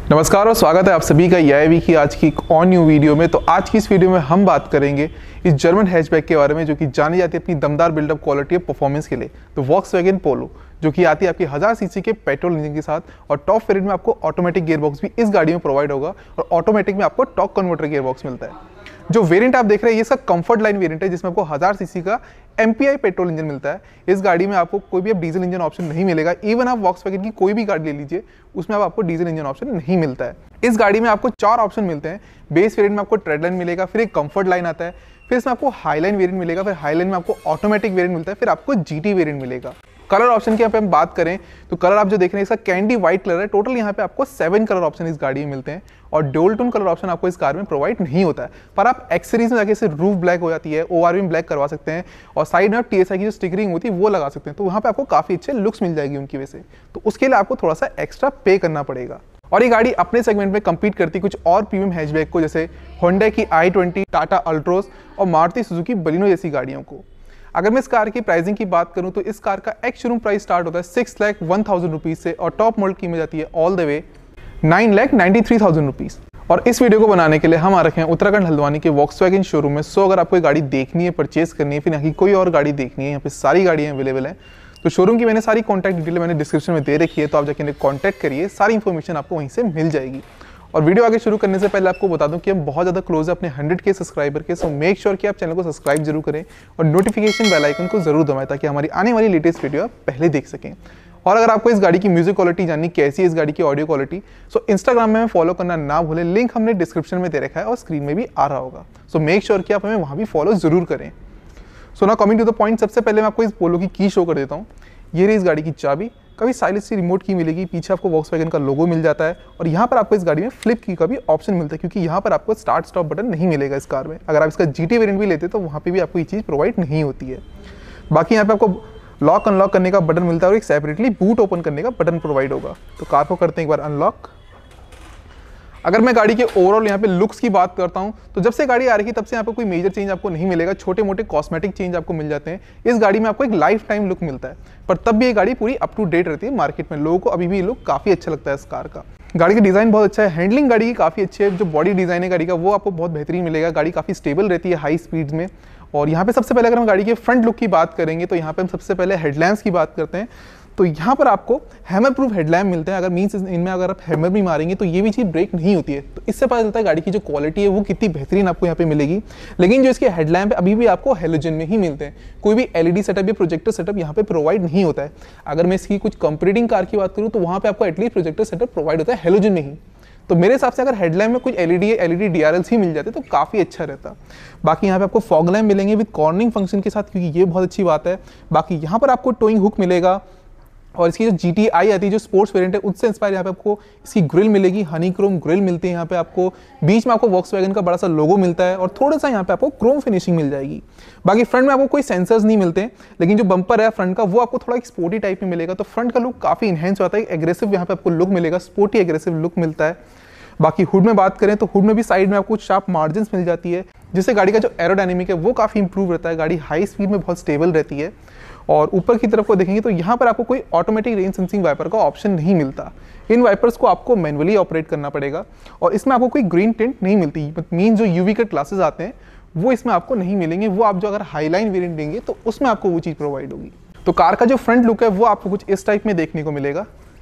नमस्कार और स्वागत है आप सभी का YAV की आज की एक और न्यू वीडियो में। तो आज की इस वीडियो में हम बात करेंगे इस जर्मन हैचबैक के बारे में जो कि जानी जाती है अपनी दमदार बिल्डअप क्वालिटी और परफॉर्मेंस के लिए। तो वॉक्सवैगन पोलो जो कि आती है आपकी 1000 सीसी के पेट्रोल इंजन के साथ और टॉप वेरिएंट में आपको ऑटोमेटिक गियरबॉक्स भी इस गाड़ी में प्रोवाइड होगा और ऑटोमेटिक में आपको टॉर्क कन्वर्टर गियरबॉक्स मिलता है। जो वेरिएंट आप देख रहे हैं ये इसका कंफर्ट लाइन वेरिएंट है जिसमें आपको 1000 सीसी का MPI पेट्रोल इंजन मिलता है। इस गाड़ी में आपको कोई भी अब डीजल इंजन ऑप्शन नहीं मिलेगा। इवन आप वॉक्सवैगन की कोई भी गाड़ी ले लीजिए उसमें अब आपको डीजल इंजन ऑप्शन नहीं मिलता है। इस गाड़ी में आपको 4 ऑप्शन मिलते हैं। बेस वेरिएंट में आपको ट्रेड लाइन मिलेगा, फिर एक कंफर्ट लाइन आता है, फिर इसमें आपको हाई लाइन वेरिएंट मिलेगा, फिर हाई लाइन में आपको ऑटोमेटिक वेरिएंट मिलता है, फिर आपको GT वेरिएंट मिलेगा। कलर ऑप्शन की यहाँ पे हम बात करें तो कलर आप जो देख रहे हैं इसका कैंडी व्हाइट कलर है। टोटल यहाँ पे आपको 7 कलर ऑप्शन इस गाड़ी में मिलते हैं और ड्यूल टोन कलर ऑप्शन आपको इस कार में प्रोवाइड नहीं होता है। पर आप एक्सेसरीज में जाके इसे रूफ ब्लैक हो जाती है, ORV में ब्लैक करवा सकते हैं और साइड में TSI की जो स्टिकरिंग होती है वो लगा सकते हैं। तो वहाँ पे आपको काफी अच्छे लुक्स मिल जाएगी उनकी वजह से। तो उसके लिए आपको थोड़ा सा एक्स्ट्रा पे करना पड़ेगा। और ये गाड़ी अपने सेगमेंट में कम्पीट करती कुछ और प्रीमियम हैचबैक को, जैसे होंडा की i20, टाटा अल्ट्रोस और मारुति सुजुकी बलिनो जैसी गाड़ियों को। अगर मैं इस कार की प्राइसिंग की बात करूं तो इस कार का एक्स शोरूम प्राइस स्टार्ट होता है 6,01,000 रुपीज से और टॉप मॉडल कीमत जाती है ऑल द वे 9,93,000 रुपीज। और इस वीडियो को बनाने के लिए हम आ रखे हैं उत्तराखंड हल्द्वानी के वॉक्सवैगन शोरूम में। सो अगर आपको ये गाड़ी देखनी है, परचेज करनी है, फिर यहाँ की कोई और गाड़ी देखनी है, यहाँ पे सारी गाड़ियाँ अवेलेबल हैं। तो शोरूम की मैंने सारी कॉन्टैक्ट डिटेल मैंने डिस्क्रिप्शन में दे रखी है, तो आप जाके कॉन्टैक्ट करिए, सारी इन्फॉर्मेशन आपको वहीं से मिल जाएगी। और वीडियो आगे शुरू करने से पहले आपको बता दूं कि हम बहुत ज़्यादा क्लोज है अपने 100K सब्सक्राइबर के। सो मेक श्योर कि आप चैनल को सब्सक्राइब जरूर करें और नोटिफिकेशन बेल आइकन को जरूर दबाएं ताकि हमारी आने वाली लेटेस्ट वीडियो आप पहले देख सकें। और अगर आपको इस गाड़ी की म्यूजिक क्वालिटी जाननी कैसी है, इस गाड़ी की ऑडियो क्वालिटी, सो इंस्टाग्राम में फॉलो करना ना भूलें। लिंक हमने डिस्क्रिप्शन में दे रखा है और स्क्रीन में भी आ रहा होगा। सो मेक श्योर कि आप हमें वहाँ भी फॉलो जरूर करें। सो ना कमिंग टू द पॉइंट, सबसे पहले मैं आपको इस पोलो की शो कर देता हूँ। ये रही इस गाड़ी की चाबी, काफ़ी स्टाइलिश सी रिमोट की मिलेगी। पीछे आपको वॉक्सवैगन का लोगो मिल जाता है और यहाँ पर आपको इस गाड़ी में फ्लिप की का भी ऑप्शन मिलता है, क्योंकि यहाँ पर आपको स्टार्ट स्टॉप बटन नहीं मिलेगा इस कार में। अगर आप इसका GT वेरिएंट भी लेते हैं तो वहाँ पे भी आपको ये चीज़ प्रोवाइड नहीं होती है। बाकी यहाँ पे आपको लॉक अनलॉक करने का बटन मिलता है और एक सेपरेटली बूट ओपन करने का बटन प्रोवाइड होगा। तो कार को करते हैं एक बार अनलॉक। अगर मैं गाड़ी के ओवरऑल यहाँ पे लुक्स की बात करता हूँ तो जब से गाड़ी आ रही है तब से यहाँ पे कोई मेजर चेंज आपको नहीं मिलेगा। छोटे मोटे कॉस्मेटिक चेंज आपको मिल जाते हैं। इस गाड़ी में आपको एक लाइफ टाइम लुक मिलता है, पर तब भी ये गाड़ी पूरी अप टू डेट रहती है। मार्केट में लोगों को अभी भी ये लुक काफ़ी अच्छा लगता है इस कार का। गाड़ी का डिज़ाइन बहुत अच्छा है, हैंडलिंग गाड़ी की काफ़ी अच्छी है। जो बॉडी डिज़ाइन है गाड़ी का वो आपको बहुत बेहतरीन मिलेगा। गाड़ी काफ़ी स्टेबल रहती है हाई स्पीड्स में। और यहाँ पे सबसे पहले अगर हम गाड़ी के फ्रंट लुक की बात करेंगे तो यहाँ पे हम सबसे पहले हेडलैम्प्स की बात करते हैं। तो यहाँ पर आपको हैमर प्रूफ हेडलैम्प मिलते हैं। अगर मीन्स इनमें अगर आप हैमर भी मारेंगे तो ये भी चीज़ ब्रेक नहीं होती है। तो इससे पता चलता है गाड़ी की जो क्वालिटी है वो कितनी बेहतरीन आपको यहाँ पे मिलेगी। लेकिन जो इसके हेडलैम्प अभी भी आपको हेलोजन में ही मिलते हैं। कोई भी LED सेटअप या प्रोजेक्टर सेटअप यहाँ पे प्रोवाइड नहीं होता है। अगर मैं इसकी कुछ कंपीटिंग कार की बात करूँ तो वहाँ पे आपको एटलीस्ट प्रोजेक्टर सेटअप प्रोवाइड होता है हेलोजन में ही। तो मेरे हिसाब से अगर हेडलैम्प में कुछ LED DRLs ही मिल जाते तो काफ़ी अच्छा रहता। बाकी यहाँ पे आपको फॉग लैम्प मिलेंगे विद कॉर्निंग फंक्शन के साथ, क्योंकि ये बहुत अच्छी बात है। बाकी यहाँ पर आपको टोइंग हुक मिलेगा और इसकी जो GTI आती है जो स्पोर्ट्स वेरिएंट है उससे इंस्पायर यहाँ पे आपको इसकी ग्रिल मिलेगी। हनी क्रोम ग्रिल मिलती है यहाँ पे आपको। बीच में आपको वॉक्सवैगन का बड़ा सा लोगो मिलता है और थोड़ा सा यहाँ पे आपको क्रोम फिनिशिंग मिल जाएगी। बाकी फ्रंट में आपको कोई सेंसर्स नहीं मिलते, लेकिन जो बम्पर है फ्रंट का वो आपको थोड़ा एक स्पोर्टी टाइप में मिलेगा। तो फ्रंट का लुक काफ़ी इनहेंस होता है, एग्रेसिव यहाँ पे आपको लुक मिलेगा, स्पोर्टी एग्रेसिव लुक मिलता है। बाकी हुड में बात करें तो हुड में भी साइड में आपको शार्प मार्जिन मिल जाती है, जिससे गाड़ी का जो एरोडायनेमिक है वो काफ़ी इंप्रूव रहता है। गाड़ी हाई स्पीड में बहुत स्टेबल रहती है। और ऊपर की तरफ को देखेंगे तो यहाँ पर आपको कोई ऑटोमेटिक रेन सेंसिंग वाइपर का ऑप्शन नहीं मिलता। इन वाइपर्स को आपको मैनुअली ऑपरेट करना पड़ेगा और इसमें आपको कोई ग्रीन टिंट नहीं मिलती। मीन जो UV कट ग्लासेस आते हैं वो इसमें आपको नहीं मिलेंगे। वो आप जो अगर हाईलाइन वेरिएंट देंगे तो उसमें आपको वो चीज़ प्रोवाइड होगी। तो कार का जो फ्रंट लुक है वो आपको कुछ इस टाइप में देखने को मिलेगा।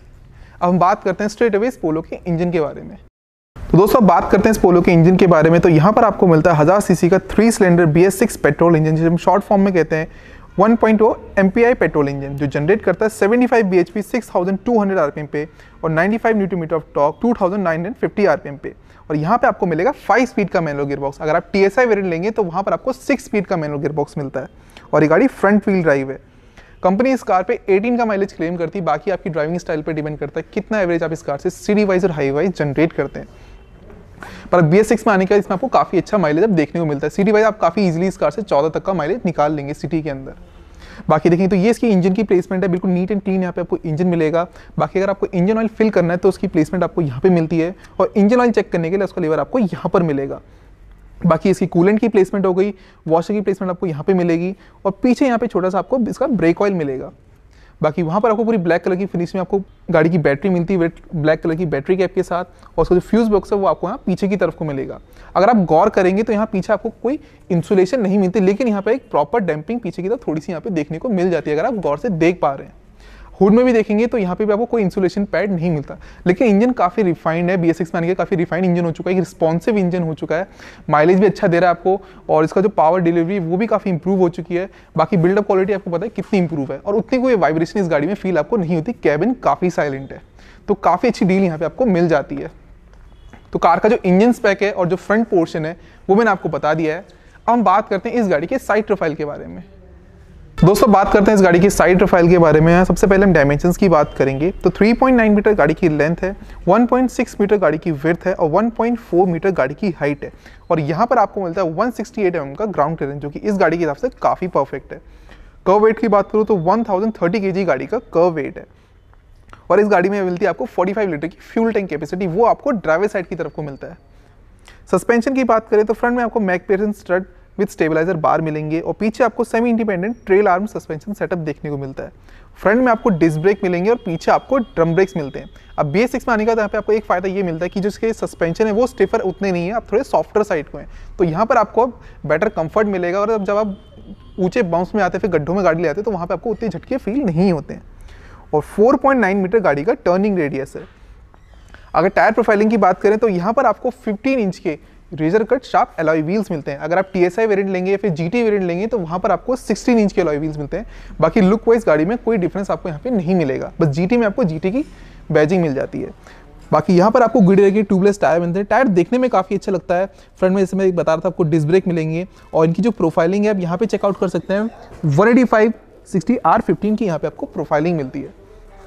अब हम बात करते हैं स्ट्रेट अवे इस पोलो के इंजन के बारे में। तो दोस्तों बात करते हैं इस पोलो के इंजन के बारे में। तो यहाँ पर आपको मिलता है 1000 सीसी का 3 सिलेंडर BS6 पेट्रोल इंजन, जिसे हम शॉर्ट फॉर्म में कहते हैं 1.0 MPI पेट्रोल इंजन, जो जनरेट करता है 75 bhp 6200 RPM पे और 95 न्यूटन ऑफ टॉर्क 2950 RPM पे। और यहाँ पे आपको मिलेगा 5 स्पीड का मैनुअल गियरबॉक्स। अगर आप TSI वेरिएंट लेंगे तो वहाँ पर आपको 6 स्पीड का मैनुअल गियरबॉक्स मिलता है और ये गाड़ी फ्रंट व्हील ड्राइव है। कंपनी इस कार पे 18 का माइलेज क्लेम करती है। बाकी आपकी ड्राइविंग स्टाइल पे डिपेंड करता है कितना एवरेज आप इस कार से सिटी वाइज और हाई वाइज जनरेट करते हैं। पर BS6 में आने का इसमें आपको काफ़ी अच्छा माइलेज अब देखने को मिलता है। सिटी वाइज आप काफ़ी इजीली इस कार से 14 तक का माइलेज निकाल लेंगे सिटी के अंदर। बाकी देखिए तो ये इसकी इंजन की प्लेसमेंट है, बिल्कुल नीट एंड क्लीन यहाँ पे आपको इंजन मिलेगा। बाकी अगर आपको इंजन ऑयल फिल करना है तो उसकी प्लेसमेंट आपको यहाँ पे मिलती है और इंजन ऑयल चेक करने के लिए उसका लीवर आपको यहाँ पर मिलेगा। बाकी इसकी कूलेंट की प्लेसमेंट हो गई, वॉशर की प्लेसमेंट आपको यहाँ पे मिलेगी और पीछे यहाँ पे छोटा सा आपको इसका ब्रेक ऑयल मिलेगा। बाकी वहाँ पर आपको पूरी ब्लैक कलर की फिनिश में आपको गाड़ी की बैटरी मिलती है, ब्लैक कलर की बैटरी कैप के साथ, और उसका जो फ्यूज बॉक्स है वो आपको यहाँ पीछे की तरफ को मिलेगा। अगर आप गौर करेंगे तो यहाँ पीछे आपको कोई इंसुलेशन नहीं मिलती, लेकिन यहाँ पे एक प्रॉपर डैम्पिंग पीछे की तरफ थोड़ी सी यहाँ पे देखने को मिल जाती है, अगर आप गौर से देख पा रहे हैं। हुड में भी देखेंगे तो यहाँ पे भी आपको कोई इंसुलेशन पैड नहीं मिलता, लेकिन इंजन काफ़ी रिफाइंड है, BS6 में आने के काफ़ी रिफाइंड इंजन हो चुका है, रिस्पॉन्सिव इंजन हो चुका है, माइलेज भी अच्छा दे रहा है आपको, और इसका जो पावर डिलीवरी वो भी काफ़ी इंप्रूव हो चुकी है। बाकी बिल्डअप क्वालिटी आपको पता है कितनी इंप्रूव है, और उतनी कोई वाइब्रेशन इस गाड़ी में फील आपको नहीं होती। कैबिन काफ़ी साइलेंट है, तो काफ़ी अच्छी डील यहाँ पे आपको मिल जाती है। तो कार का जो इंजन स्पेक है और जो फ्रंट पोर्शन है वो मैंने आपको बता दिया है। अब हम बात करते हैं इस गाड़ी के साइड प्रोफाइल के बारे में। दोस्तों बात करते हैं इस गाड़ी की साइड प्रोफाइल के बारे में। सबसे पहले हम डायमेंशंस की बात करेंगे तो 3.9 मीटर गाड़ी की लेंथ है, 1.6 मीटर गाड़ी की विड्थ है, और 1.4 मीटर गाड़ी की हाइट है, और यहाँ पर आपको मिलता है 168 mm का ग्राउंड क्लियरेंस, जो कि इस गाड़ी के हिसाब से काफ़ी परफेक्ट है। कर्व वेट की बात करूँ तो 1030 kg गाड़ी का कर्व वेट है, और इस गाड़ी में मिलती है आपको 45 लीटर की फ्यूल टैंक कैपेसिटी, वो आपको ड्राइवर साइड की तरफ को मिलता है। सस्पेंशन की बात करें तो फ्रंट में आपको MacPherson strut with stabiliser bar मिलेंगे, और पीछे आपको semi independent trail arm suspension setup देखने को मिलता है। फ्रंट में आपको डिस्क ब्रेक मिलेंगे और पीछे आपको ड्रम ब्रेक्स मिलते हैं। अब BS6 में आने का यहाँ पे आपको एक फायदा ये मिलता है कि जो इसके सस्पेंशन है वो स्टिफर उतने नहीं है, आप थोड़े सॉफ्टर साइड को हैं, तो यहाँ पर आपको बेटर कंफर्ट मिलेगा, और जब आप ऊंचे बाउंस में आते हैं, फिर गड्ढों में गाड़ी ले आते हैं, तो वहाँ पर आपको उतने झटके फील नहीं होते हैं। और 4.9 मीटर गाड़ी का टर्निंग रेडियस है। अगर टायर प्रोफाइलिंग की बात करें तो यहाँ पर आपको 15 इंच के razor cut sharp alloy wheels मिलते हैं। अगर आप TSI वेरिएंट लेंगे या फिर GT वेरिएंट लेंगे तो वहाँ पर आपको 16 इंच के एलॉय व्हील्स मिलते हैं। बाकी लुक वाइज गाड़ी में कोई डिफरेंस आपको यहाँ पे नहीं मिलेगा, बस GT में आपको GT की बैजिंग मिल जाती है। बाकी यहाँ पर आपको गुडियर के ट्यूबलेस टायर मिलते हैं। टायर देखने में काफ़ी अच्छा लगता है। फ्रंट में जैसे मैं बता रहा था आपको डिस्क ब्रेक मिलेंगे, और इनकी जो प्रोफाइलिंग है आप यहाँ पे चेकआउट कर सकते हैं। 185/60 R15 की यहाँ पे आपको प्रोफाइलिंग मिलती है।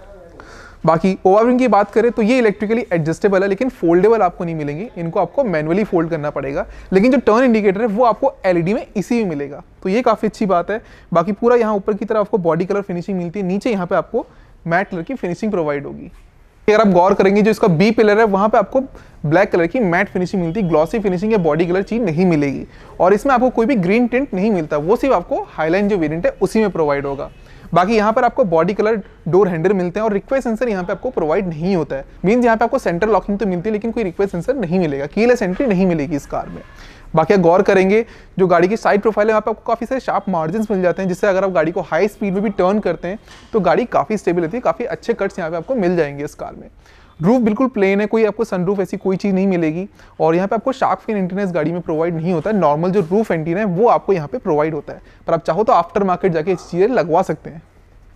बाकी ओवरविंग की बात करें तो ये इलेक्ट्रिकली एडजस्टेबल है, लेकिन फोल्डेबल आपको नहीं मिलेंगे, इनको आपको मैनुअली फोल्ड करना पड़ेगा। लेकिन जो टर्न इंडिकेटर है वो आपको LED में इसी में मिलेगा, तो ये काफ़ी अच्छी बात है। बाकी पूरा यहाँ ऊपर की तरफ आपको बॉडी कलर फिनिशिंग मिलती है, नीचे यहाँ पे आपको मैट कलर की फिनिशिंग प्रोवाइड होगी। अगर आप गौर करेंगे जो इसका B पिलर है वहाँ पे आपको ब्लैक कलर की मैट फिनिशिंग मिलती है, ग्लॉसी फिनिशिंग या बॉडी कलर चीज नहीं मिलेगी, और इसमें आपको कोई भी ग्रीन टिंट नहीं मिलता, वो सिर्फ आपको हाईलाइन जो वेरिएंट है उसी में प्रोवाइड होगा। बाकी यहाँ पर आपको बॉडी कलर डोर हैंडल मिलते हैं, और रिक्वेस्ट सेंसर यहाँ पे आपको प्रोवाइड नहीं होता है। मीन्स यहाँ पे आपको सेंटर लॉकिंग तो मिलती है, लेकिन कोई रिक्वेस्ट सेंसर नहीं मिलेगा, कीलेस एंट्री नहीं मिलेगी इस कार में। बाकी आप गौर करेंगे जो गाड़ी की साइड प्रोफाइल है वहाँ पे आपको काफ़ी सारे शार्प मार्जिन मिल जाते हैं, जिससे अगर आप गाड़ी को हाई स्पीड में भी टर्न करते हैं तो गाड़ी काफ़ी स्टेबल रहती है। काफ़ी अच्छे कट्स यहाँ पे आपको मिल जाएंगे इस कार में। रूफ बिल्कुल प्लेन है, कोई आपको सनरूफ ऐसी कोई चीज़ नहीं मिलेगी, और यहाँ पे आपको शार्क फिन एंटीना इस गाड़ी में प्रोवाइड नहीं होता है। नॉर्मल जो रूफ एंटीना है वो आपको यहाँ पे प्रोवाइड होता है, पर आप चाहो तो आफ्टर मार्केट जाके इस चीज़ें लगवा सकते हैं।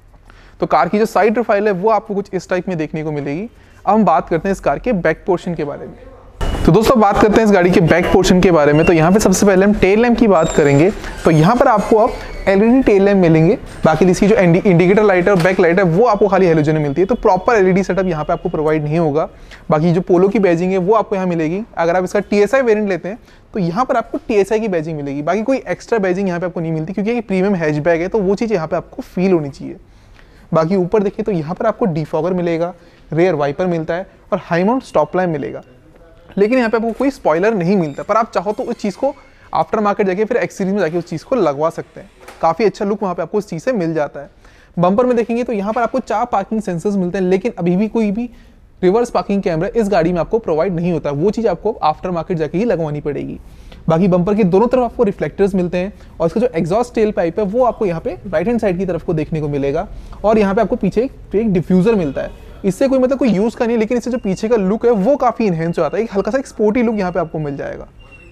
तो कार की जो साइड प्रोफाइल है वो आपको कुछ इस टाइप में देखने को मिलेगी। अब हम बात करते हैं इस कार के बैक पोर्शन के बारे में। तो दोस्तों बात करते हैं इस गाड़ी के बैक पोर्शन के बारे में। तो यहाँ पे सबसे पहले हम टेल लैम्प की बात करेंगे, तो यहाँ पर आपको अब LED टेल लैम्प मिलेंगे। बाकी इसकी जो इंडिकेटर लाइट है और बैक लाइट है वो आपको खाली हेलोजन में मिलती है, तो प्रॉपर LED सेटअप यहाँ पे आपको प्रोवाइड नहीं होगा। बाकी जो पोलो की बैजिंग है वो आपको यहाँ मिलेगी। अगर आप इसका TSI वेरिएंट लेते हैं तो यहाँ पर आपको TSI की बैजिंग मिलेगी, बाकी कोई एक्स्ट्रा बैजिंग यहाँ पे आपको नहीं मिलती, क्योंकि ये प्रीमियम हैचबैक है, तो वो चीज़ यहाँ पे आपको फील होनी चाहिए। बाकी ऊपर देखिए तो यहाँ पर आपको डिफॉगर मिलेगा, रेयर वाइपर मिलता है, और हाई माउंट स्टॉप लैम्प मिलेगा, लेकिन यहाँ पे आपको कोई स्पॉइलर नहीं मिलता। पर आप चाहो तो उस चीज़ को आफ्टर मार्केट जाके फिर एक्सटीरियर में जाके उस चीज़ को लगवा सकते हैं। काफ़ी अच्छा लुक वहाँ पे आपको उस चीज़ से मिल जाता है। बम्पर में देखेंगे तो यहाँ पर आपको 4 पार्किंग सेंसर्स मिलते हैं, लेकिन अभी भी कोई भी रिवर्स पार्किंग कैमरा इस गाड़ी में आपको प्रोवाइड नहीं होता, वो चीज़ आपको आफ्टर मार्केट जाके ही लगवानी पड़ेगी। बाकी बम्पर के दोनों तरफ आपको रिफ्लेक्टर्स मिलते हैं, और इसका जो एग्जॉस्ट टेल पाइप है वो आपको यहाँ पे राइट हैंड साइड की तरफ को देखने को मिलेगा, और यहाँ पे आपको पीछे एक डिफ्यूजर मिलता है। इससे कोई मतलब कोई यूज़ का नहीं, लेकिन इससे जो पीछे का लुक है वो काफ़ी इनहेंस हो जाता है, एक हल्का सा एक स्पोर्टी लुक यहाँ पे आपको मिल जाएगा।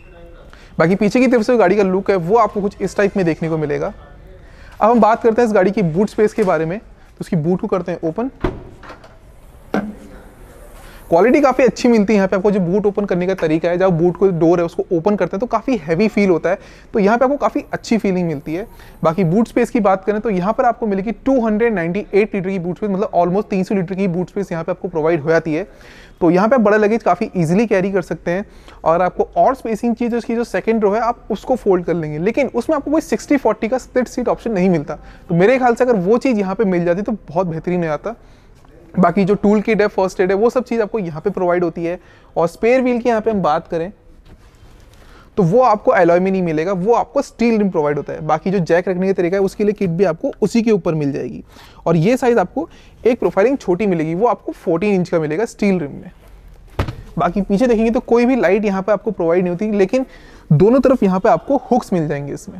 बाकी पीछे की तरफ से गाड़ी का लुक है वो आपको कुछ इस टाइप में देखने को मिलेगा। अब हम बात करते हैं इस गाड़ी की बूट स्पेस के बारे में। तो उसकी बूट को करते हैं ओपन। क्वालिटी काफ़ी अच्छी मिलती है यहाँ पे आपको। जो बूट ओपन करने का तरीका है, जब बूट को डोर है उसको ओपन करते हैं तो काफ़ी हैवी फील होता है, तो यहाँ पे आपको काफ़ी अच्छी फीलिंग मिलती है। बाकी बूट स्पेस की बात करें तो यहाँ पर आपको मिलेगी 298 लीटर की बूट स्पेस, मतलब ऑलमोस्ट 300 लीटर की बूट स्पेस यहाँ पे आपको प्रोवाइड हो जाती है। तो यहाँ पे बड़ा लगेज काफ़ी इजीली कैरी कर सकते हैं, और आपको और स्पेसिंग चीज़ उसकी जो सेकंड रो है आप उसको फोल्ड कर लेंगे, लेकिन उसमें आपको कोई 60-40 का स्प्लिट सीट ऑप्शन नहीं मिलता। तो मेरे ख्याल से अगर वो चीज़ यहाँ पे मिल जाती तो बहुत बेहतरीन हो जाता। बाकी जो टूल किट है, फर्स्ट एड है, वो सब चीज़ आपको यहाँ पे प्रोवाइड होती है। और स्पेयर व्हील की यहाँ पे हम बात करें तो वो आपको एलॉय में नहीं मिलेगा, वो आपको स्टील रिम प्रोवाइड होता है। बाकी जो जैक रखने का तरीका है उसके लिए किट भी आपको उसी के ऊपर मिल जाएगी। और ये साइज आपको एक प्रोफाइलिंग छोटी मिलेगी, वो आपको 14 इंच का मिलेगा स्टील रिम में। बाकी पीछे देखेंगे तो कोई भी लाइट यहाँ पे आपको प्रोवाइड नहीं होती, लेकिन दोनों तरफ यहाँ पे आपको हुक्स मिल जाएंगे इसमें।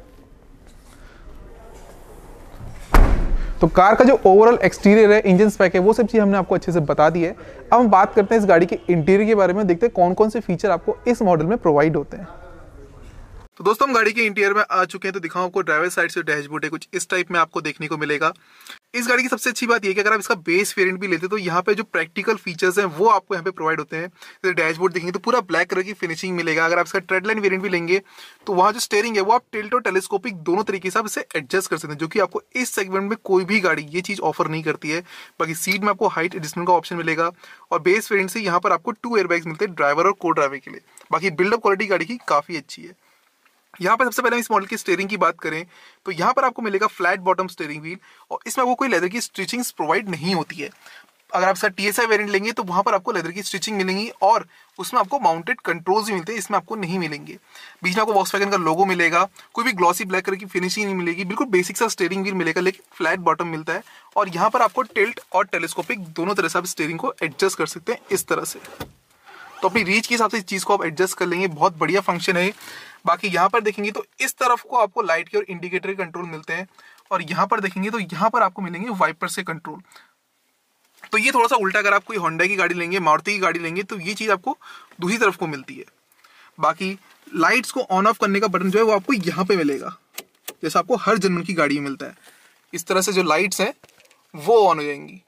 तो कार का जो ओवरऑल एक्सटीरियर है, इंजन स्पेक है, वो सब चीज़ हमने आपको अच्छे से बता दी है। अब हम बात करते हैं इस गाड़ी के इंटीरियर के बारे में, देखते हैं कौन कौन से फीचर आपको इस मॉडल में प्रोवाइड होते हैं। तो दोस्तों हम गाड़ी के इंटीरियर में आ चुके हैं, तो दिखाऊं आपको ड्राइवर साइड से डैशबोर्ड है, कुछ इस टाइप में आपको देखने को मिलेगा। इस गाड़ी की सबसे अच्छी बात यह कि अगर आप इसका बेस वेरिएंट भी लेते हैं तो यहाँ पे जो प्रैक्टिकल फीचर्स हैं वो आपको यहाँ पे प्रोवाइड होते हैं। जैसे डैशबोर्ड देखेंगे तो पूरा ब्लैक कलर की फिनिशिंग मिलेगा। अगर आप इसका ट्रेडलाइन वेरिएंट भी लेंगे तो वहाँ जो स्टीयरिंग है वो आप टिल्ट और टेलीस्कोपिक दोनों तरीके से आप इसे एडजस्ट कर सकते हैं, जो कि आपको इस सेगमेंट में कोई भी गाड़ी ये चीज़ ऑफर नहीं करती है। बाकी सीट में आपको हाइट एडजस्टमेंट का ऑप्शन मिलेगा और बेस वेरिएंट से यहाँ पर आपको 2 एयरबैग्स मिलते हैं ड्राइवर और को ड्राइवर के लिए। बाकी बिल्डअप क्वालिटी गाड़ी की काफ़ी अच्छी है। यहाँ पर सबसे पहले इस मॉडल की स्टीयरिंग की बात करें तो यहाँ पर आपको मिलेगा फ्लैट बॉटम स्टीयरिंग व्हील और इसमें आपको कोई लेदर की स्टिचिंग्स प्रोवाइड नहीं होती है। अगर आप इसका TSI वेरिएंट लेंगे तो वहाँ पर आपको लेदर की स्टिचिंग मिलेंगी और उसमें आपको माउंटेड कंट्रोल्स भी मिलते हैं, इसमें आपको नहीं मिलेंगे। बीच में आपको वॉक्सवैगन का लोगो मिलेगा, कोई भी ग्लॉसी ब्लैक कलर की फिनिशिंग नहीं मिलेगी, बिल्कुल बेसिक सा स्टीयरिंग व्हील मिलेगा लेकिन फ्लैट बॉटम मिलता है। और यहाँ पर आपको टिल्ट और टेलीस्कोपिक दोनों तरह से आप स्टीयरिंग को एडजस्ट कर सकते हैं इस तरह से। तो अपनी रीच के हिसाब से इस चीज़ को आप एडजस्ट कर लेंगे, बहुत बढ़िया फंक्शन है। बाकी यहाँ पर देखेंगे तो इस तरफ को आपको लाइट के और इंडिकेटर कंट्रोल मिलते हैं और यहाँ पर देखेंगे तो यहाँ पर आपको मिलेंगे वाइपर से कंट्रोल। तो ये थोड़ा सा उल्टा, अगर आप कोई होंडा की गाड़ी लेंगे, मारुति की गाड़ी लेंगे तो ये चीज़ आपको दूसरी तरफ को मिलती है। बाकी लाइट्स को ऑन ऑफ करने का बटन जो है वो आपको यहाँ पे मिलेगा, जैसा आपको हर जर्मन की गाड़ी में मिलता है। इस तरह से जो लाइट्स हैं वो ऑन हो जाएंगी।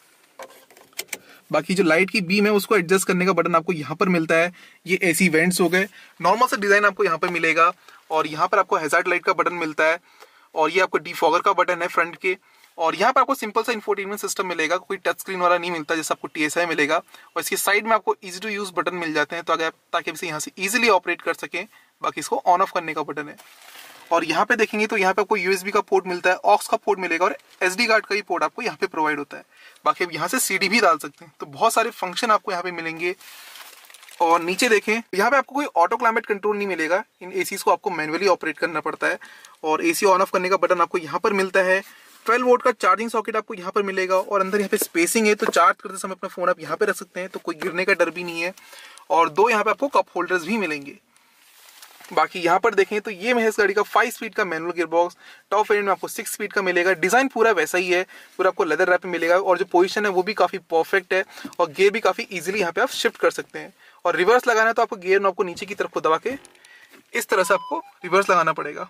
बाकी जो लाइट की बीम है उसको एडजस्ट करने का बटन आपको यहाँ पर मिलता है। ये AC वेंट्स हो गए, नॉर्मल सा डिजाइन आपको यहाँ पर मिलेगा और यहाँ पर आपको हैजार्ड लाइट का बटन मिलता है और ये आपको डिफॉगर का बटन है फ्रंट के। और यहाँ पर आपको सिंपल सा इंफोटेनमेंट सिस्टम मिलेगा, कोई टच स्क्रीन वाला नहीं मिलता जैसे आपको TSI मिलेगा। और इसके साइड में आपको इजी टू यूज बटन मिल जाते हैं तो अगर ताकि आप इसे यहाँ से इजीली ऑपरेट कर सकें। बाकी इसको ऑन ऑफ करने का बटन है। और यहाँ पे देखेंगे तो यहाँ पे आपको USB का पोर्ट मिलता है, ऑक्स का पोर्ट मिलेगा और SD कार्ड का ही पोर्ट आपको यहाँ पे प्रोवाइड होता है। बाकी आप यहाँ से CD भी डाल सकते हैं, तो बहुत सारे फंक्शन आपको यहाँ पे मिलेंगे। और नीचे देखें यहाँ पे आपको कोई ऑटो क्लाइमेट कंट्रोल नहीं मिलेगा, इन ACs को आपको मैनुअली ऑपरेट करना पड़ता है। और AC ऑन ऑफ करने का बटन आपको यहाँ पर मिलता है। 12 वोल्ट का चार्जिंग सॉकेट आपको यहाँ पर मिलेगा और अंदर यहाँ पे स्पेसिंग है, तो चार्ज करते समय अपना फोन आप यहाँ पे रख सकते हैं, तो कोई गिरने का डर भी नहीं है। और 2 यहाँ पे आपको कप होल्डर्स भी मिलेंगे। बाकी यहाँ पर देखें तो ये है इस गाड़ी का 5 स्पीड का मैनुअल गियरबॉक्स। टॉप वेरिएंट में आपको 6 स्पीड का मिलेगा। डिजाइन पूरा वैसा ही है, पूरा आपको लेदर रैप में मिलेगा और जो पोजीशन है वो भी काफी परफेक्ट है और गियर भी काफी इजीली यहाँ पे आप शिफ्ट कर सकते हैं। और रिवर्स लगाना है तो आपको गियर नॉब को नीचे की तरफ को दबा के इस तरह से आपको रिवर्स लगाना पड़ेगा।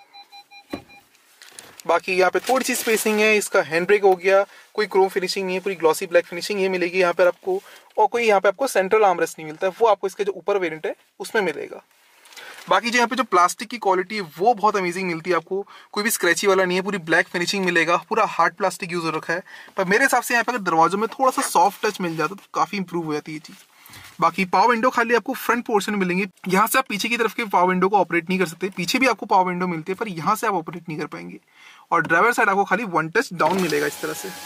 बाकी यहाँ पे थोड़ी सी स्पेसिंग है, इसका हैंड ब्रेक हो गया, कोई क्रोम फिनिशिंग नहीं है, पूरी ग्लॉसी ब्लैक फिनिशिंग ये मिलेगी यहाँ पर आपको। और कोई यहाँ पे आपको सेंट्रल आर्मरेस्ट नहीं मिलता है, वो आपको इसके जो ऊपर वेरिएंट है उसमें मिलेगा। बाकी जो यहाँ पे जो प्लास्टिक की क्वालिटी है वो बहुत अमेजिंग मिलती है आपको, कोई भी स्क्रैची वाला नहीं है, पूरी ब्लैक फिनिशिंग मिलेगा, पूरा हार्ड प्लास्टिक यूज हो रखा है। पर मेरे हिसाब से यहाँ पे अगर दरवाजों में थोड़ा सा सॉफ्ट टच मिल जाता तो काफी इंप्रूव हो जाती है ये चीज। बाकी पावर विंडो खाली आपको फ्रंट पोर्शन में मिलेंगे, यहाँ से आप पीछे की तरफ के पावर विंडो को ऑपरेट नहीं कर सकते। पीछे भी आपको पावर विंडो मिलती है पर यहाँ से आप ऑपरेट नहीं कर पाएंगे। और ड्राइवर साइड आपको खाली 1 टच डाउन मिलेगा, इस तरह से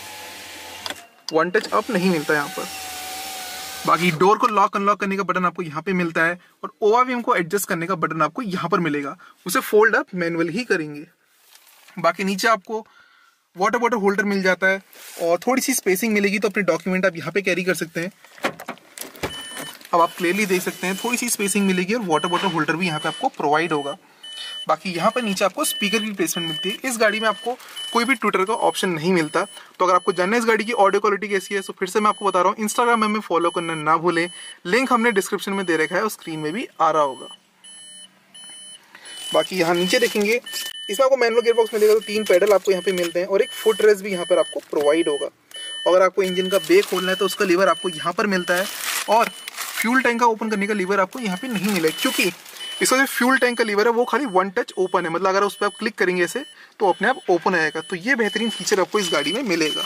1 टच अप नहीं मिलता यहाँ पर। बाकी डोर को लॉक अनलॉक करने का बटन आपको यहाँ पे मिलता है और ओवरव्यू को एडजस्ट करने का बटन आपको यहाँ पर मिलेगा, उसे फोल्ड आप मैनुअल ही करेंगे। बाकी नीचे आपको वाटर बॉटल होल्डर मिल जाता है और थोड़ी सी स्पेसिंग मिलेगी तो अपने डॉक्यूमेंट आप यहाँ पे कैरी कर सकते हैं। अब आप क्लियरली देख सकते हैं थोड़ी सी स्पेसिंग मिलेगी और वाटर बॉटल होल्डर भी यहाँ पे आपको प्रोवाइड होगा। बाकी यहाँ पर नीचे आपको स्पीकर की प्लेसमेंट मिलती है। इस गाड़ी में आपको कोई भी ट्विटर का ऑप्शन नहीं मिलता। तो अगर आपको जानना है इस गाड़ी की ऑडियो क्वालिटी कैसी है तो फिर से मैं आपको बता रहा हूँ, इंस्टाग्राम में हमें फॉलो करना ना भूलें, लिंक हमने डिस्क्रिप्शन में दे रखा है और स्क्रीन में भी आ रहा होगा। बाकी यहाँ नीचे देखेंगे इसमें आपको मैनुअल गियरबॉक्स मिलेगा, तो 3 पेडल आपको यहाँ पे मिलते हैं और एक फुट रेस्ट भी यहाँ पर आपको प्रोवाइड होगा। अगर आपको इंजन का ब्रेक खोलना है तो उसका लीवर आपको यहाँ पर मिलता है और फ्यूल टैंक का ओपन करने का लीवर आपको यहाँ पे नहीं मिलेगा, क्योंकि इसका जो फ्यूल टैंक का लीवर है वो खाली 1 टच ओपन है, मतलब अगर उस पर आप क्लिक करेंगे ऐसे तो अपने आप ओपन आएगा। तो ये बेहतरीन फीचर आपको इस गाड़ी में मिलेगा।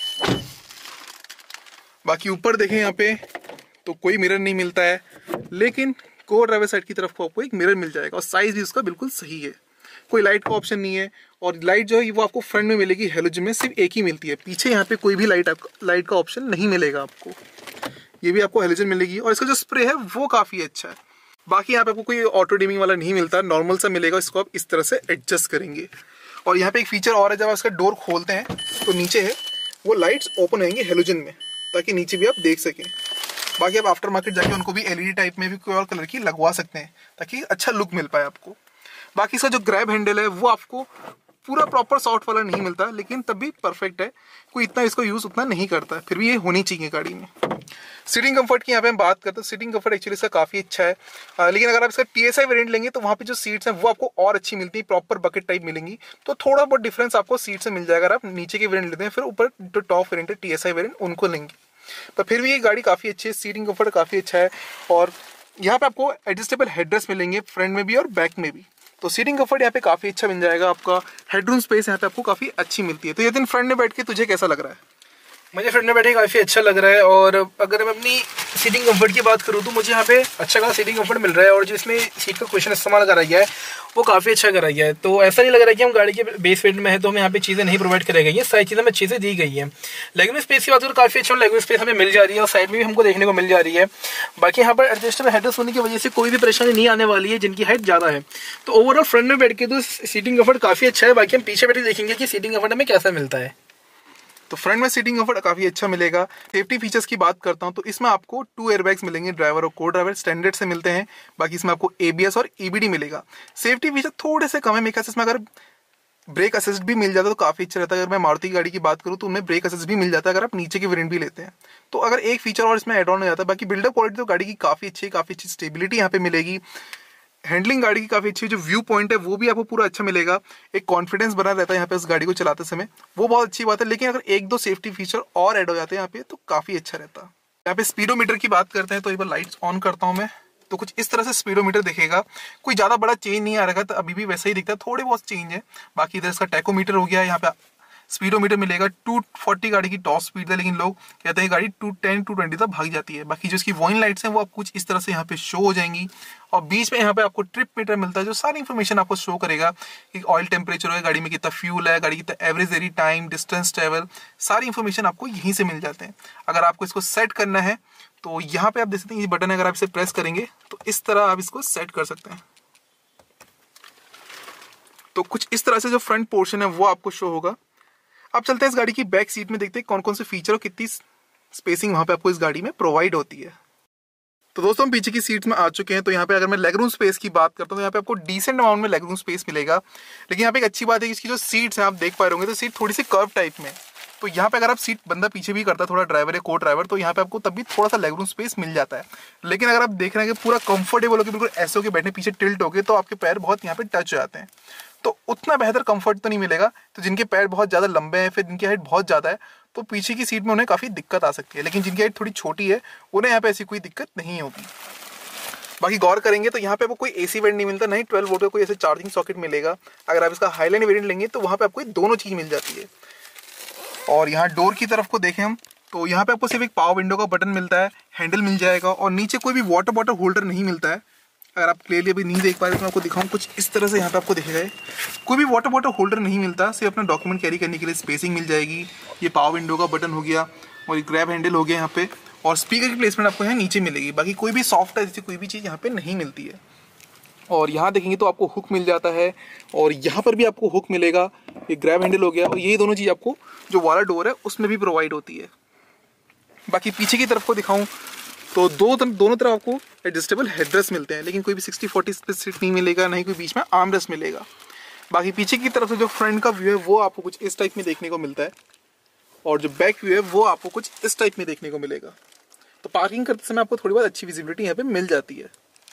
बाकी ऊपर देखें यहाँ पे तो कोई मिरर नहीं मिलता है, लेकिन को ड्राइवर साइड की तरफ को आपको एक मिरर मिल जाएगा और साइज भी उसका बिल्कुल सही है। कोई लाइट का ऑप्शन नहीं है और लाइट जो है वो आपको फ्रंट में मिलेगी, हेलोजन में सिर्फ एक ही मिलती है। पीछे यहाँ पे कोई भी लाइट का ऑप्शन नहीं मिलेगा आपको, ये भी आपको हेलोजन मिलेगी। और इसका जो स्प्रे है वो काफ़ी अच्छा है। बाकी यहाँ पे आपको कोई ऑटो डिमिंग वाला नहीं मिलता, नॉर्मल सा मिलेगा, इसको आप इस तरह से एडजस्ट करेंगे। और यहाँ पे एक फीचर और है, जब आप इसका डोर खोलते हैं तो नीचे है वो लाइट्स ओपन होंगे हेलोजन में, ताकि नीचे भी आप देख सकें। बाकी आप आफ्टर मार्केट जाके उनको भी एलईडी टाइप में भी कोई और कलर की लगवा सकते हैं, ताकि अच्छा लुक मिल पाए आपको। बाकी इसका जो ग्रैब हैंडल है वो आपको पूरा प्रॉपर सॉफ्ट वाला नहीं मिलता, लेकिन तब भी परफेक्ट है, कोई इतना इसको यूज उतना नहीं करता, फिर भी ये होनी चाहिए गाड़ी में। सीटिंग कंफर्ट की यहाँ पे हम बात करते हैं, सीटिंग कंफर्ट एक्चुअली इसका काफी अच्छा है, लेकिन अगर आप इसका TSI वेरिएंट लेंगे तो वहाँ पे जो सीट्स हैं वो आपको और अच्छी मिलती है, प्रॉपर बकेट टाइप मिलेंगी, तो थोड़ा बहुत डिफरेंस आपको सीट से मिल जाएगा अगर आप नीचे के वेरिएंट लेते हैं, फिर ऊपर जो टॉप वेरिएंट है TSI वेरिएंट उनको लेंगे। पर फिर भी ये गाड़ी काफी अच्छी है, सीटिंग कंफर्ट काफी अच्छा है। और यहाँ पे आपको एडजस्टेबल हेडरेस्ट मिलेंगे, फ्रंट में भी और बैक में भी, तो सीटिंग कंफर्ट यहाँ पे काफी अच्छा मिल जाएगा। आपका हेडरूम स्पेस यहाँ पे आपको काफी अच्छी मिलती है। तो ये दिन फ्रंट में बैठ के तुझे कैसा लग रहा है? मुझे फ्रंट में बैठे काफ़ी अच्छा लग रहा है, और अगर मैं अपनी सीटिंग कंफर्ट की बात करूँ तो मुझे यहाँ पे अच्छा खासा सीटिंग कंफर्ट मिल रहा है, और जो इसमें सीट का क्वेश्चन इस्तेमाल करा गया है वो काफ़ी अच्छा करा गया है। तो ऐसा नहीं लग रहा है कि हम गाड़ी के बेस वेरिएंट में है तो हमें यहाँ पे चीज़ें नहीं प्रोवाइड कराई गई है, सारी चीज़ें हमें चीज़ें दी गई हैं। लेगरूम स्पेस की बात करूँ काफ़ी अच्छा लेगरूम स्पेस हमें मिल जा रही है, और साइड में भी हमको देखने को मिल जा रही है। बाकी यहाँ पर एडजस्टेबल हेडरेस्ट होने की वजह से कोई भी परेशानी नहीं आने वाली है जिनकी हाइट ज़्यादा है। तो ओवरऑल फ्रंट में बैठ के तो सीटिंग कंफर्ट काफ़ी अच्छा है। बाकी हम पीछे बैठ के देखेंगे कि सीटिंग कंफर्ट हमें कैसा मिलता है। तो फ्रंट में सीटिंग कंफर्ट काफी अच्छा मिलेगा। सेफ्टी फीचर्स की बात करता हूं तो इसमें आपको 2 एयरबैग्स मिलेंगे, ड्राइवर और को ड्राइवर स्टैंडर्ड से मिलते हैं। बाकी इसमें आपको ABS और EBD मिलेगा। सेफ्टी फीचर थोड़े से कम है, मेरे ख्याल से इसमें अगर ब्रेक असिस्ट भी मिल जाता तो काफी अच्छा रहता है। अगर मैं मारुति की गाड़ी की बात करूं तो उनमें ब्रेक असिस्ट भी मिल जाता है अगर आप नीचे के वेरिएंट भी लेते हैं, तो अगर एक फीचर और इसमें एड ऑन हो जाता है। बाकी बिल्डअप क्वालिटी तो गाड़ी की काफी अच्छी स्टेबिलिटी यहाँ पे मिलेगी। हैंडलिंग गाड़ी की काफी अच्छी, जो व्यू पॉइंट है वो भी आपको पूरा अच्छा मिलेगा, एक कॉन्फिडेंस बना रहता है यहाँ पे उस गाड़ी को चलाते समय, वो बहुत अच्छी बात है। लेकिन अगर 1-2 सेफ्टी फीचर और ऐड हो जाते हैं यहाँ पे तो काफी अच्छा रहता है। यहाँ पे स्पीडोमीटर की बात करते हैं तो एक बार लाइट्स ऑन करता हूँ मैं, तो कुछ इस तरह से स्पीडोमीटर दिखेगा। कोई ज्यादा बड़ा चेंज नहीं आ रहा था, अभी भी वैसा ही दिखता है, थोड़े बहुत चेंज है। बाकी इधर इसका टैकोमीटर हो गया, यहाँ पे स्पीडोमीटर मिलेगा। 240 गाड़ी की टॉप स्पीड है, लेकिन लोग कहते हैं गाड़ी 210-220 तक भाग जाती है। बाकी जो इसकी वॉर्निंग लाइट्स हैं वो आप कुछ इस तरह से यहाँ पे शो हो जाएंगी, और बीच में यहाँ पे आपको ट्रिप मीटर मिलता है जो सारी इन्फॉर्मेशन आपको शो करेगा कि ऑयल टेम्परेचर है, गाड़ी में कितना फ्यूल है, गाड़ी कितना average ready time, distance travel, सारी इन्फॉर्मेशन आपको यहीं से मिल जाते हैं। अगर आपको इसको सेट करना है तो यहाँ पे आप देख सकते हैं ये बटन है, अगर आप इसे प्रेस करेंगे तो इस तरह आप इसको सेट कर सकते हैं। तो कुछ इस तरह से जो फ्रंट पोर्शन है वो आपको शो होगा। अब चलते हैं इस गाड़ी की बैक सीट में, देखते हैं कौन कौन से फीचर और कितनी स्पेसिंग वहां पे आपको इस गाड़ी में प्रोवाइड होती है। तो दोस्तों हम पीछे की सीट्स में आ चुके हैं। तो यहाँ पे अगर मैं लेगरूम स्पेस की बात करता हूँ तो यहाँ पे आपको डिसेंट अमाउंट में लेगरूम स्पेस मिलेगा। लेकिन यहाँ पे एक अच्छी बात है कि इसकी जो सीट्स हैं आप देख पा रहे होंगे तो सीट थोड़ी सी कर्व टाइप में, तो यहाँ पे अगर आप सीट बंदा पीछे भी करता है थोड़ा ड्राइवर या को ड्राइवर, तो यहाँ पे आपको तब भी थोड़ा सा लेगरूम स्पेस मिल जाता है। लेकिन अगर आप देख रहे हैं कि पूरा कंफर्टेबल होकर बिल्कुल ऐसे होकर बैठने पीछे टिल्ट होके, तो आपके पैर बहुत यहाँ पे टच हो जाते हैं, तो उतना बेहतर कंफर्ट तो नहीं मिलेगा। तो जिनके पैर बहुत ज़्यादा लंबे हैं, फिर जिनकी हाइट बहुत ज़्यादा है, तो पीछे की सीट में उन्हें काफ़ी दिक्कत आ सकती है। लेकिन जिनकी हाइट थोड़ी छोटी है उन्हें यहाँ पे ऐसी कोई दिक्कत नहीं होगी। बाकी गौर करेंगे तो यहाँ पे आपको कोई AC वेरिएंट नहीं मिलता, नहीं 12 वोल्ट का कोई ऐसे चार्जिंग सॉकेट मिलेगा। अगर आप इसका हाईलाइन वेरिएंट लेंगे तो वहाँ पे आपको दोनों चीज़ मिल जाती है। और यहाँ डोर की तरफ को देखें हम तो यहाँ पे आपको सिर्फ एक पावर विंडो का बटन मिलता है, हैंडल मिल जाएगा, और नीचे कोई भी वाटर बॉटल होल्डर नहीं मिलता है। अगर आप क्लियरली अभी नहीं देख पा रहे तो मैं आपको दिखाऊं, कुछ इस तरह से यहाँ पे आपको दिखेगा कोई भी वाटर बॉटल होल्डर नहीं मिलता, सिर्फ अपना डॉक्यूमेंट कैरी करने के लिए स्पेसिंग मिल जाएगी। ये पावर विंडो का बटन हो गया, और ये ग्रैब हैंडल हो गया यहाँ पे, और स्पीकर की प्लेसमेंट आपको यहाँ नीचे मिलेगी। बाकी कोई भी सॉफ्ट जैसी कोई भी चीज़ यहाँ पे नहीं मिलती है। और यहाँ देखेंगे तो आपको हुक मिल जाता है, और यहाँ पर भी आपको हुक मिलेगा। ये ग्रैब हैंडल हो गया, और यही दोनों चीज़ आपको जो वाला डोर है उसमें भी प्रोवाइड होती है। बाकी पीछे की तरफ को दिखाऊं तो दोनों तरफ आपको एडजस्टेबल हेडरेस्ट मिलते हैं, लेकिन कोई भी 60-40 स्पेस सीट नहीं मिलेगा, नहीं कोई बीच में आर्म रेस्ट मिलेगा। बाकी पीछे की तरफ से जो फ्रंट का व्यू है वो आपको कुछ इस टाइप में देखने को मिलता है, और जो बैक व्यू है वो आपको कुछ इस टाइप में देखने को मिलेगा। तो पार्किंग करते समय आपको थोड़ी बहुत अच्छी विजिबिलिटी यहाँ पे मिल जाती है।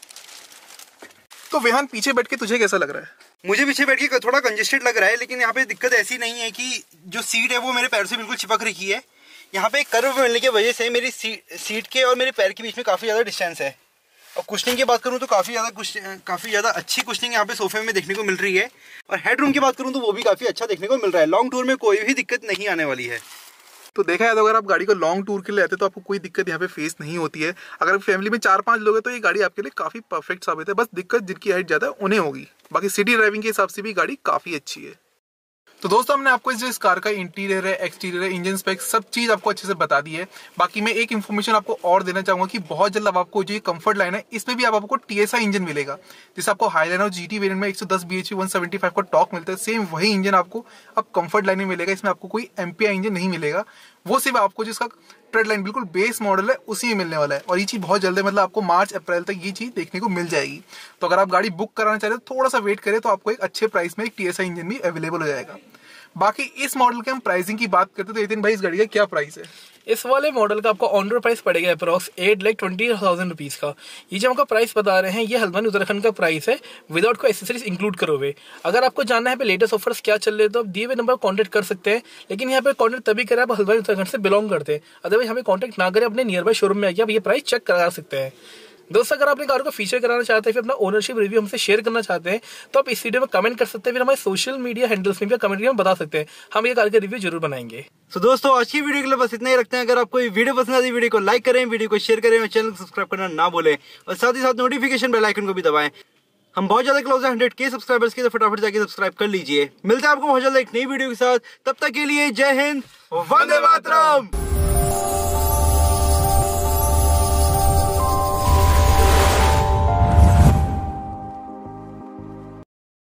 तो विहान पीछे बैठ के तुझे कैसा लग रहा है? मुझे पीछे बैठ के थोड़ा कंजेस्टेड लग रहा है, लेकिन यहाँ पे दिक्कत ऐसी नहीं है कि जो सीट है वो मेरे पैर से बिल्कुल चिपक रखी है। यहाँ पे कर्व मिलने की वजह से मेरी सीट के और मेरे पैर के बीच में काफ़ी ज़्यादा डिस्टेंस है। और कुशनिंग की बात करूँ तो काफ़ी ज़्यादा अच्छी कुशनिंग यहाँ पे सोफे में देखने को मिल रही है। और हेडरूम की बात करूँ तो वो भी काफ़ी अच्छा देखने को मिल रहा है। लॉन्ग टूर में कोई भी दिक्कत नहीं आने वाली है। तो देखा है तो अगर आप गाड़ी को लॉन्ग टूर के लिए आते हैं तो आपको कोई दिक्कत यहाँ पे फेस नहीं होती है। अगर फैमिली में 4-5 लोग हैं तो ये गाड़ी आपके लिए काफ़ी परफेक्ट साबित है। बस दिक्कत जिनकी हाइट ज़्यादा है उन्हें होगी, बाकी सिटी ड्राइविंग के हिसाब से भी गाड़ी काफ़ी अच्छी है। तो दोस्तों हमने आपको इस कार का इंटीरियर है, एक्सटीरियर है, इंजन स्पेक सब चीज आपको अच्छे से बता दी है। बाकी मैं एक इन्फॉर्मेशन आपको और देना चाहूंगा कि बहुत जल्द अब आपको जो कंफर्ट लाइन है इसमें भी आपको TSI इंजन मिलेगा। जैसे आपको हाईलाइन और GT वेरिएंट में 110 bhp 175 का टॉर्क मिलता है, सेम वही इंजन आपको अब कंफर्ट लाइन में मिलेगा। इसमें आपको कोई MPI इंजन नहीं मिलेगा, वो सिर्फ आपको जिसका ट्रेड लाइन बिल्कुल बेस मॉडल है उसी में मिलने वाला है। और ये चीज बहुत जल्द है, मतलब आपको मार्च अप्रैल तक ये चीज देखने को मिल जाएगी। तो अगर आप गाड़ी बुक कराना चाहते हो थोड़ा सा वेट करें तो आपको एक अच्छे प्राइस में एक TSI इंजन भी अवेलेबल हो जाएगा। बाकी इस मॉडल के हम प्राइसिंग की बात करते तो नितिन भाई इस गाड़ी का क्या प्राइस है? इस वाले मॉडल का आपको ऑन रोड प्राइस पड़ेगा अप्रॉक्स 8,20,000 रुपीज का। ये जो हमको प्राइस बता रहे हैं ये हल्द्वानी उत्तराखंड का प्राइस है विदाउट को एसेसरीज इंक्लूड करो हुए। अगर आपको जानना है पे लेटेस्ट ऑफर्स क्या चल रहे हैं तो आप दिए हुए नंबर कॉन्टेक्ट कर सकते हैं, लेकिन यहाँ पे कॉन्टेक्ट तभी करें आप हल्द्वानी उत्तराखंड से बिलोंग करते हैं। अदरवाइज हमें कॉन्टेक्ट ना करें, अपने नियर बाय शोरूम में आइए, आप ये प्राइस चेक करा सकते हैं। दोस्तों अगर आपने कार को फीचर कराना चाहते हैं फिर अपना ओनरशिप रिव्यू हमसे शेयर करना चाहते हैं तो आप इस वीडियो में कमेंट कर सकते हैं, फिर हमारे सोशल मीडिया हैंडल्स में भी कमेंट में बता सकते हैं, हम ये कार का रिव्यू जरूर बनाएंगे। तो दोस्तों आज की वीडियो के लिए बस इतना ही रखते हैं। अगर आपको ये वीडियो पसंद आती है वीडियो को लाइक करें, वीडियो को शेयर करें और चैनल को सब्सक्राइब करना ना भूलें और साथ ही साथ नोटिफिकेशन बेल आइकन को भी दबाएं। हम बहुत ज्यादा क्लोज है 100K सब्सक्राइबर्स के, तो फटाफट जाके सब्सक्राइब कर लीजिए। मिलते हैं आपको बहुत जल्द एक नई वीडियो के साथ, तब तक के लिए जय हिंद, वंदे मातरम।